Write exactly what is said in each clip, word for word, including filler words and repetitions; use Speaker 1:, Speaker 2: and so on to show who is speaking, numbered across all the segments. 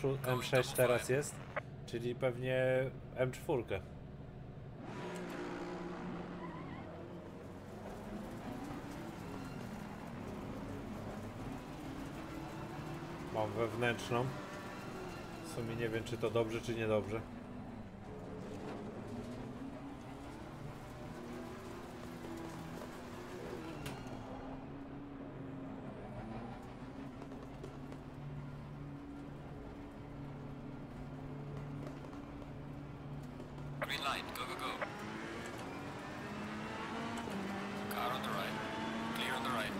Speaker 1: M sześć teraz jest, czyli pewnie M cztery. Mam wewnętrzną. W sumie nie wiem, czy to dobrze, czy niedobrze.
Speaker 2: Green light, go, go, go. Car on the right. Clear on the right.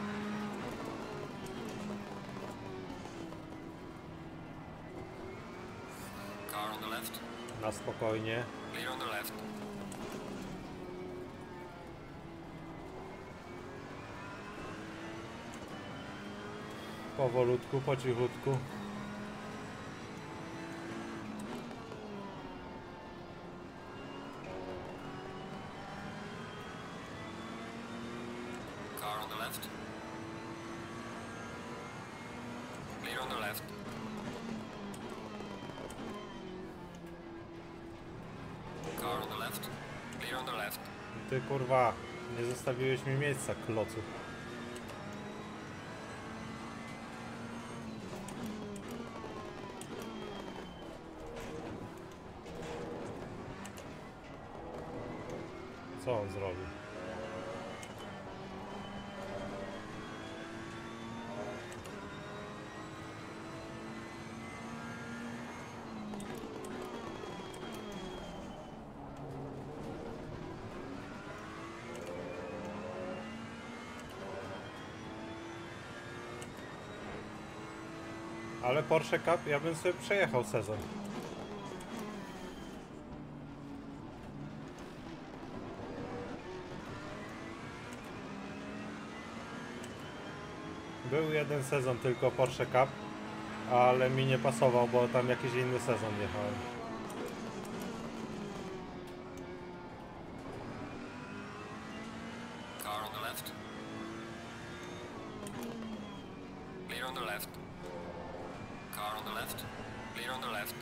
Speaker 2: Car on the left.
Speaker 1: Na spokojnie.
Speaker 2: Clear on the left.
Speaker 1: Powolutku, po cichutku.
Speaker 2: Car on the left. Clear on the left. Car on the left. Clear on the left.
Speaker 1: Ty kurwa, nie zostawiłeś mi miejsca, klocu. Co on zrobił? Ale Porsche Cup, ja bym sobie przejechał sezon. Był jeden sezon tylko Porsche Cup, ale mi nie pasował, bo tam jakiś inny sezon jechałem.
Speaker 2: Car on the left. Clear on the left. Car on the left. Clear on the left.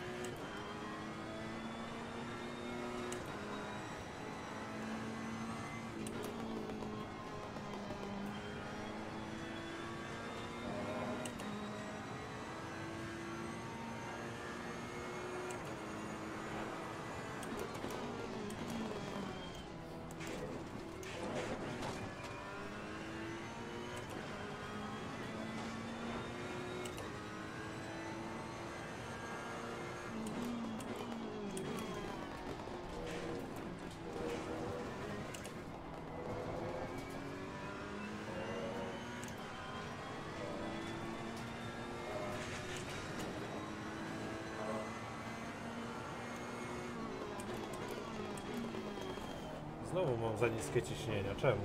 Speaker 1: Znowu mam za niskie ciśnienia. Czemu?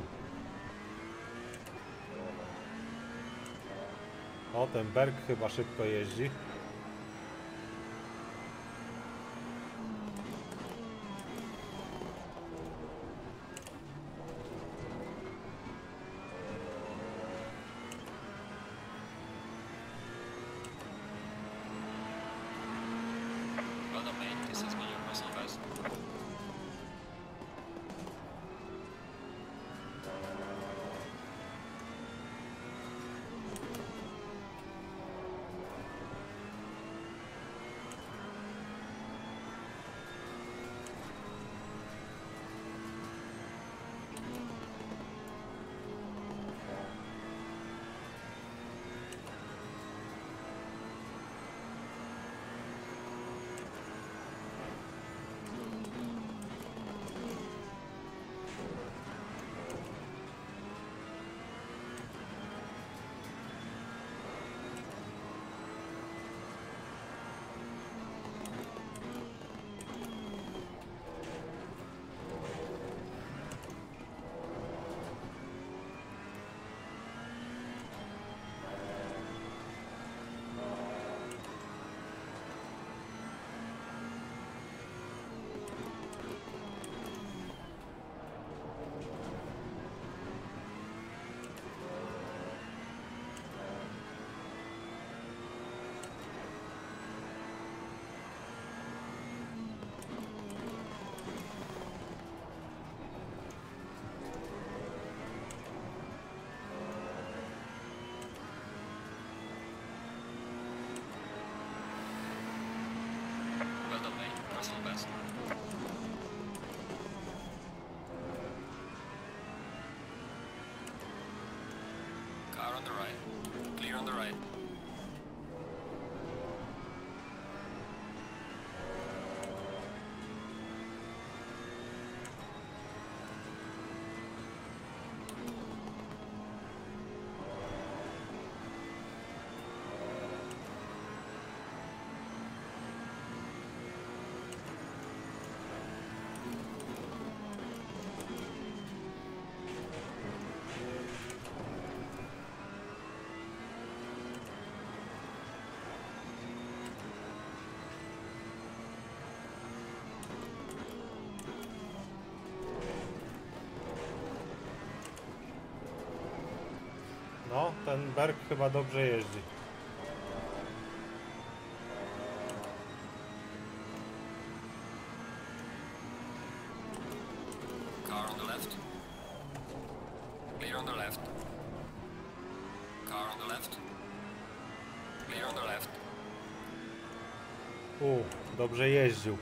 Speaker 1: O, ten Berg chyba szybko jeździ.
Speaker 2: Well done, mate. This has been your personal best. Russell West. Car on the right. Clear on the right.
Speaker 1: No, ten Berg chyba dobrze jeździ.
Speaker 2: Car on the left. Clear on the left. Car on the left. Clear on the left.
Speaker 1: U, dobrze jeździł.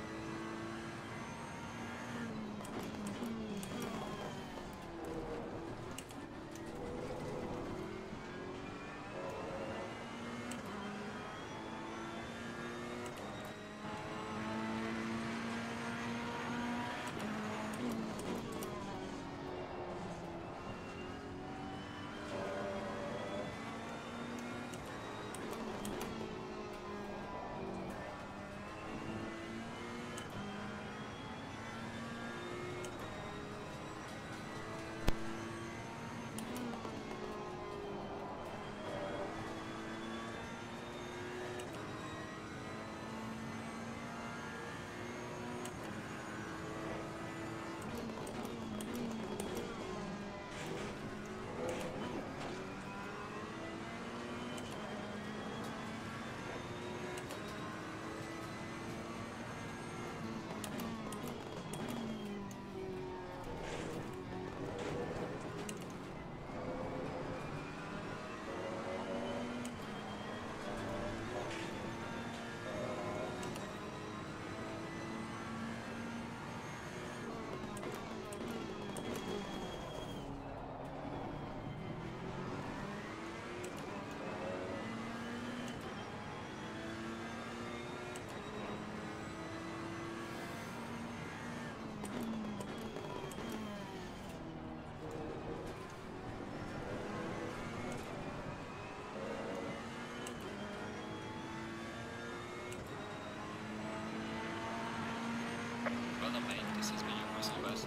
Speaker 2: Well done, mate. This has been your Russell West.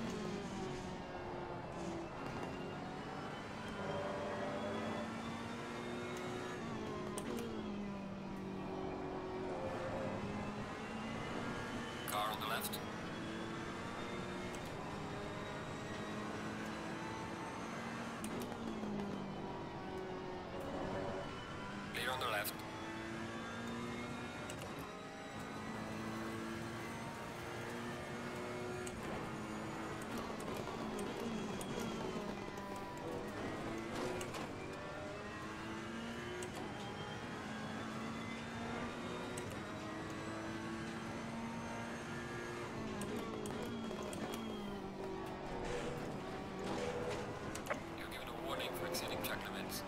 Speaker 2: Car on the left. Clear on the left. You're given a warning for exceeding track limits.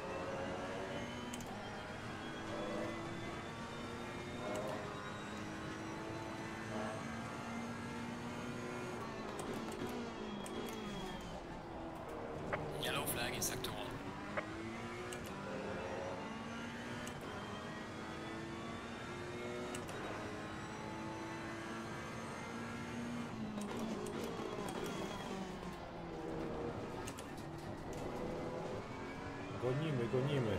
Speaker 2: Yellow flag in sector one.
Speaker 1: Gonimy, gonimy.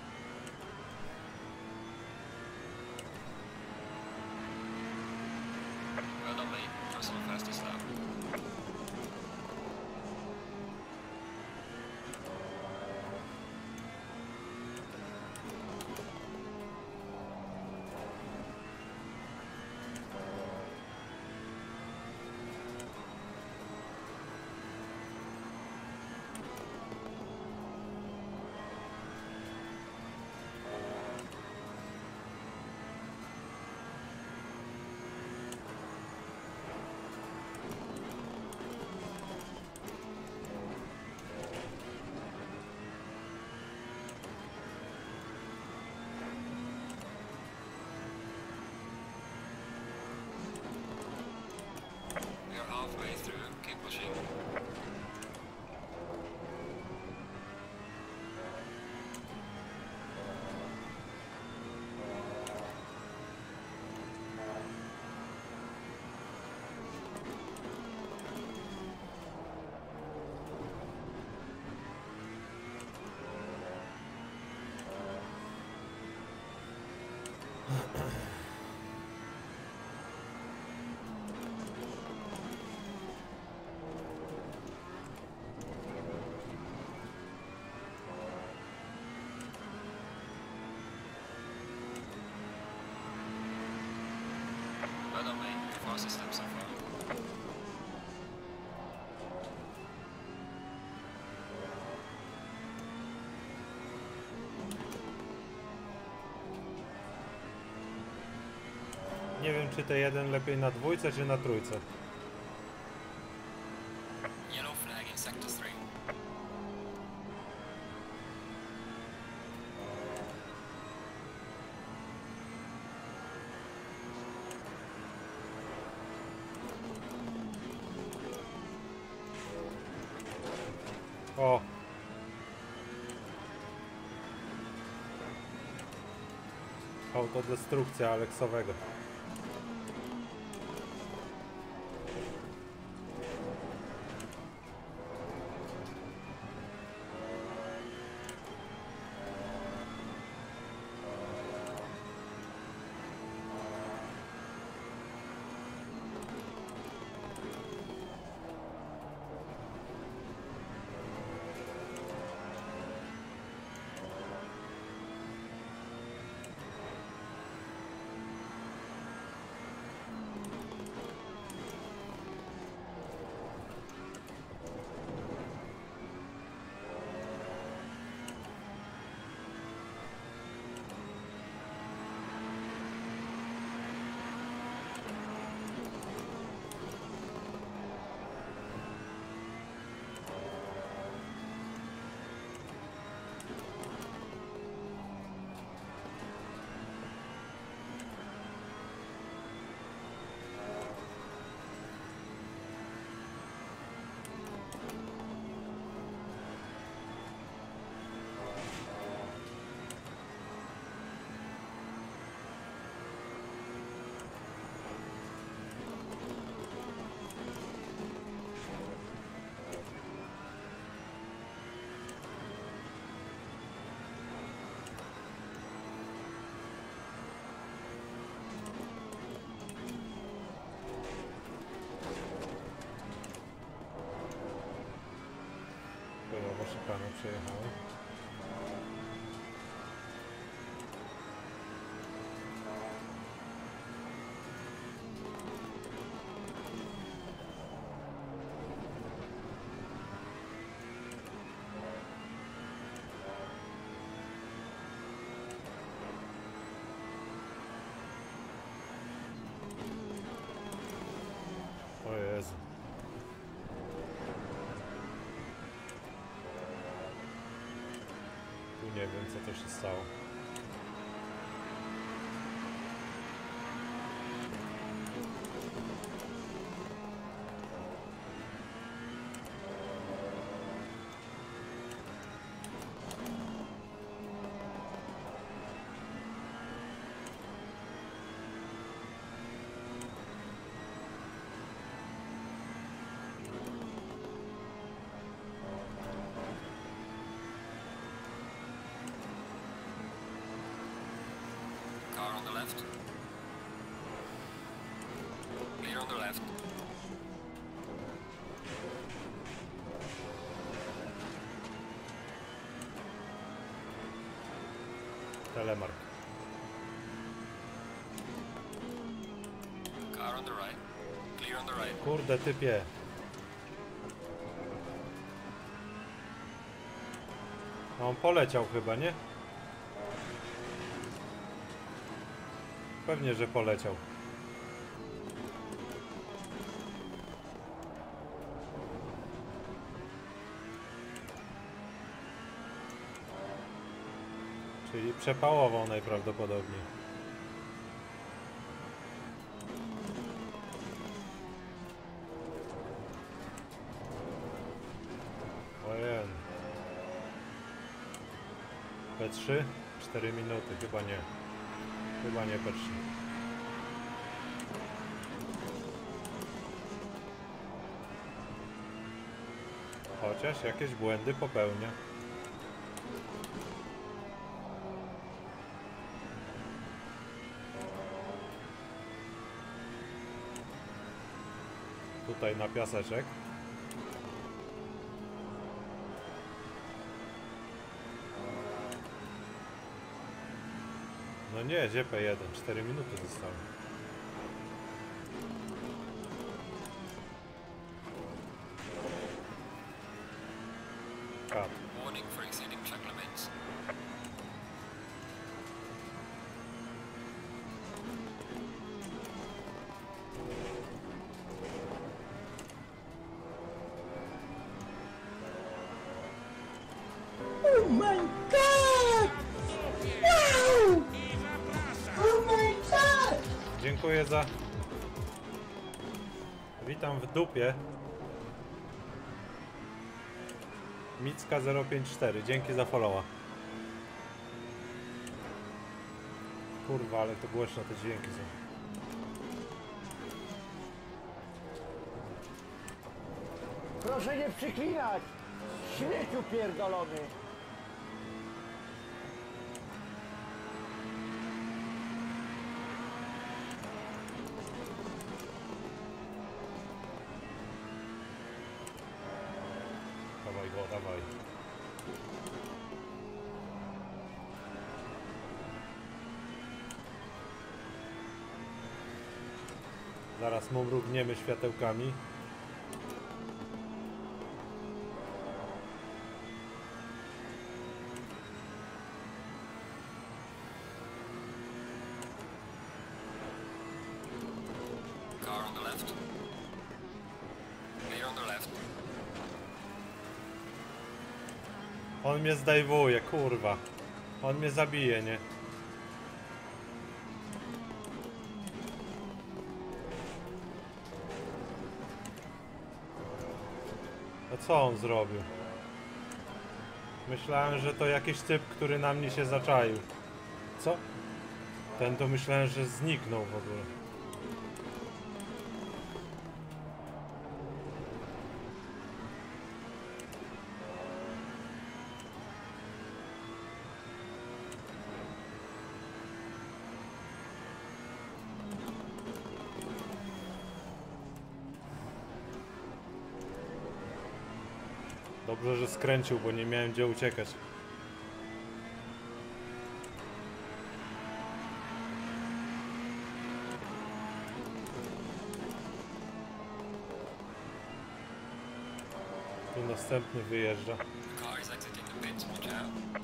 Speaker 2: Well done, mate. Russell fastest lap. system so far.
Speaker 1: Nie wiem, czy T jeden lepiej na dwójce, czy na trójce.
Speaker 2: Yellow flag in sector three.
Speaker 1: O! Autodestrukcja Aleksowego. Szykano przejechały. O Jezu. Nie wiem, co to się stało.
Speaker 2: Car on the left. Clear on the left.
Speaker 1: Telemark.
Speaker 2: Car on the right. Clear on the right.
Speaker 1: Kurde, typie. No, on poleciał chyba, nie? Pewnie, że poleciał. Czyli przepałował najprawdopodobniej. Ojej. P trzy? cztery minuty, chyba nie. Chyba nie P trzy. Chociaż jakieś błędy popełnia. Tutaj na piaseczek. No nie, gdzie P jeden? cztery minuty zostały. Dziękuję za... Witam w dupie. Micka zero pięć cztery, dzięki za followa. Kurwa, ale to głośno te dźwięki są.
Speaker 3: Proszę nie przyklinać! Śmieciu pierdolony!
Speaker 1: Dawaj go, dawaj. Zaraz mu mrugniemy światełkami.
Speaker 2: Car on the left. Clear on the left.
Speaker 1: On mnie zdejmuje, kurwa. On mnie zabije, nie? A co on zrobił? Myślałem, że to jakiś typ, który na mnie się zaczaił. Co? Ten to myślałem, że zniknął w ogóle. Dobrze, że skręcił, bo nie miałem gdzie uciekać. Tu następny wyjeżdża.
Speaker 2: The car is exiting the pits, watch out.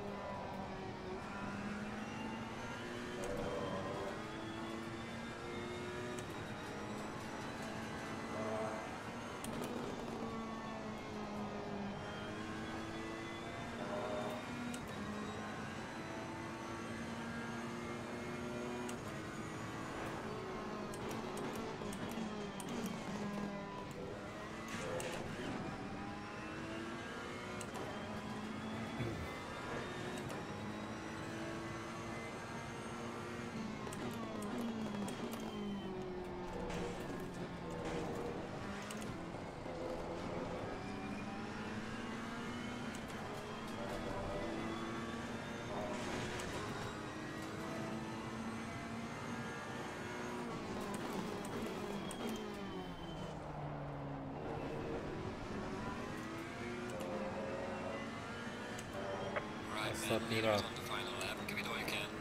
Speaker 2: Right, man,
Speaker 1: Ostatni
Speaker 2: leaders
Speaker 1: raz.
Speaker 2: on the final lap. Give it all you can.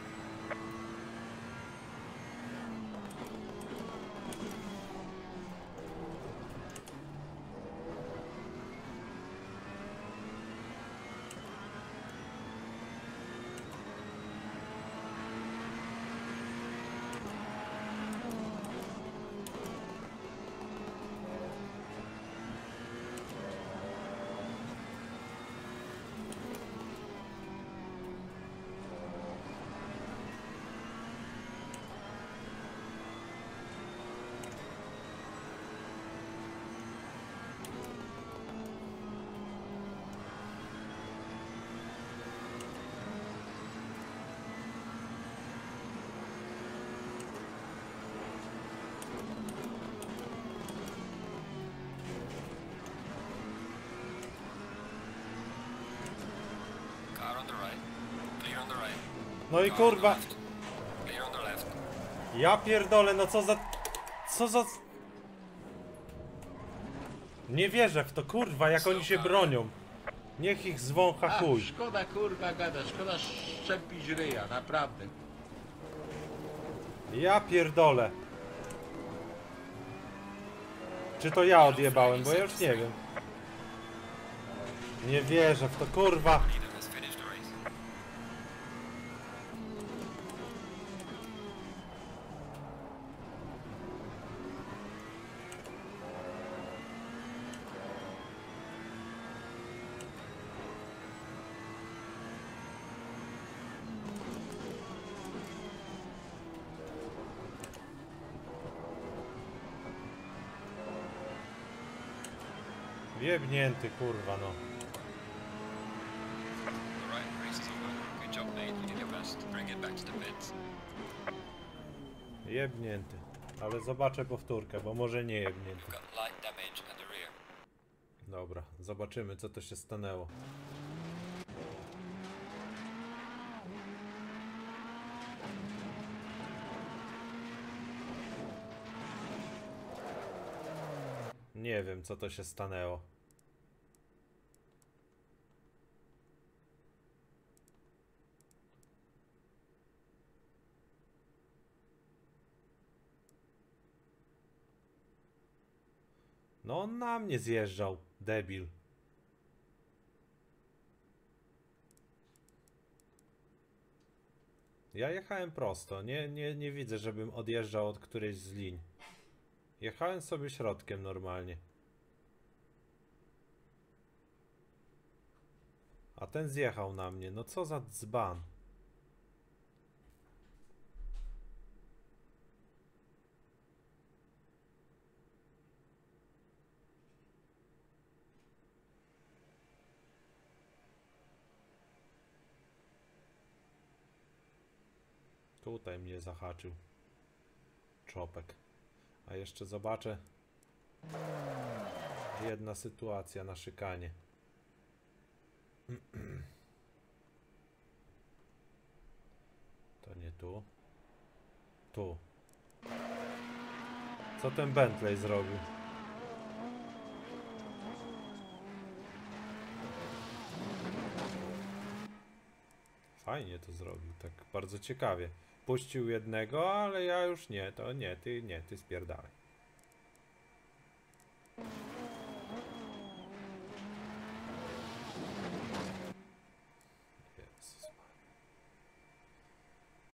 Speaker 2: Car on the right. Clear on the right.
Speaker 1: No i
Speaker 2: Car on the
Speaker 1: kurwa.
Speaker 2: left. Clear on the left.
Speaker 1: Ja pierdolę, no co za... Co za... Nie wierzę w to, kurwa, jak oni się bronią. Niech ich zwącha
Speaker 4: A,
Speaker 1: chuj.
Speaker 4: szkoda kurwa gada, szkoda szczepić ryja, naprawdę.
Speaker 1: Ja pierdolę. Czy to ja odjebałem, bo ja już nie wiem. Nie wierzę w to, kurwa.
Speaker 2: Leader has finished the race.
Speaker 1: Jebnięty, kurwa, no.
Speaker 2: Alright, race is over. Good job, mate. You did your best. Bring it back to the pits.
Speaker 1: Jebnięty. Ale zobaczę powtórkę, bo może nie jebnięty.
Speaker 2: You've got light damage at the rear.
Speaker 1: Dobra, zobaczymy, co to się stanęło. Nie wiem, co to się stanęło. No on na mnie zjeżdżał, debil. Ja jechałem prosto, nie, nie, nie widzę, żebym odjeżdżał od którejś z linii. Jechałem sobie środkiem normalnie. A ten zjechał na mnie, no co za dzban. Tutaj mnie zahaczył czopek. A jeszcze zobaczę. Jedna sytuacja na szykanie. To nie tu. Tu. Co ten Bentley zrobił? Fajnie to zrobił, tak bardzo ciekawie. Puścił jednego, ale ja już nie, to nie, ty nie, ty spierdalaj.